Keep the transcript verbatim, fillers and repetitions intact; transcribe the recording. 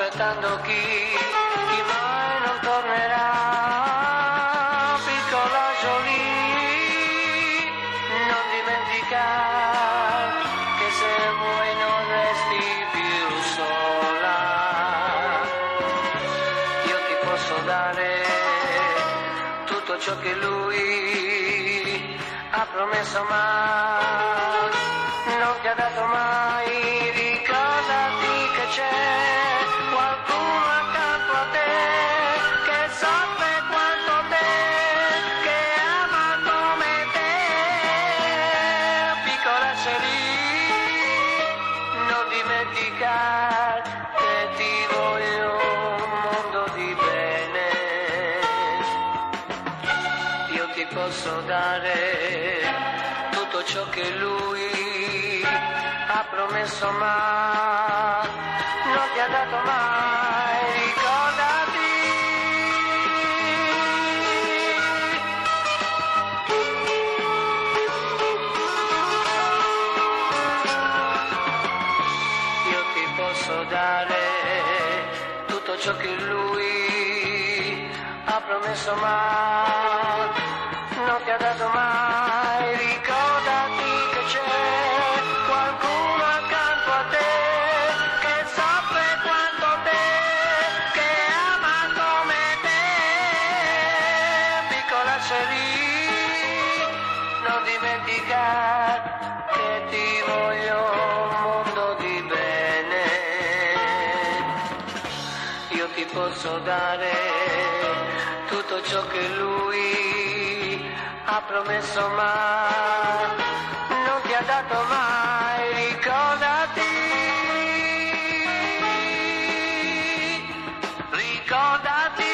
aspettando chi, chi mai non tornerà. Piccola Jolie, non dimenticare che se vuoi non resti più sola. Io ti posso dare tutto ciò che lui ha promesso, ma non ti ha dato mai. Ricordati che c'è qualcuno accanto a te che soffre quanto te, che ama come te. Piccola Jolie, non dimenticare che ti voglio un mondo di bene. Io ti posso dare tutto ciò che lui ha promesso, ma non ti ha dato mai. Ricordati. Io ti posso dare tutto ciò che lui ha promesso, ma non ti ha dato mai. Ricordati che c'è qualcuno accanto a te che soffre quanto te, che ama come te. Piccola Jolie, non dimenticare che ti voglio un mondo di bene. Io ti posso dare tutto ciò che lui ha promesso, ma non ti ha dato mai. Ricordati, ricordati.